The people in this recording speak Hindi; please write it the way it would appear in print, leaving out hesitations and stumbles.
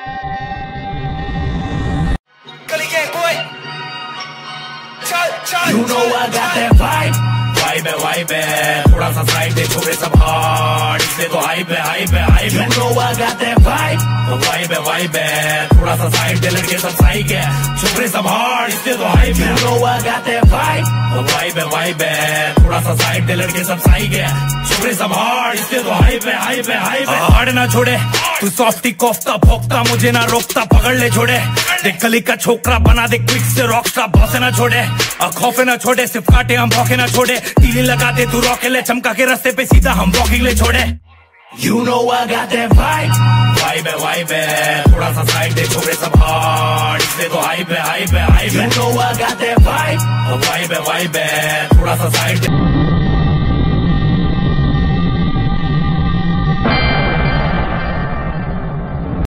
You know I got that vibe. Vibe है, थोड़ा सा साइड दे, छोरे सब हार्ड, इसलिए तो हाइप है। You know I got that vibe. Vibe है, थोड़ा सा साइड दे, लड़के सब साइक है, छोरे सब हार्ड, इसलिए तो हाइप है। You know I got that vibe. Vibe है, थोड़ा सा साइड दे, लड़के सब साइक है, छोरे सब हार्ड, इसलिए तो हाइप है। हार्ड ना छोड़े तू, सॉफ्टी कोफ्ता भोगता, मुझे ना रोकता, पकड़ ले छोड़े, देख गली का छोकरा बना दे क्विक से रॉकस्टार, बॉसे ना छोड़े, खौफे ना छोड़े, सिर्फ काटे हम भौके ना छोड़े, तीली लगा दे तू रॉके ले, चमका के रास्ते पे सीधा हम वॉकिंग ले छोड़े। You know I got that vibe. Vibe है, थोड़ा सा साइड दे, छोरे सब हार्ड, इसलिए तो हाइप है। You know I got that vibe. Vibe है, थोड़ा सा साइड दे।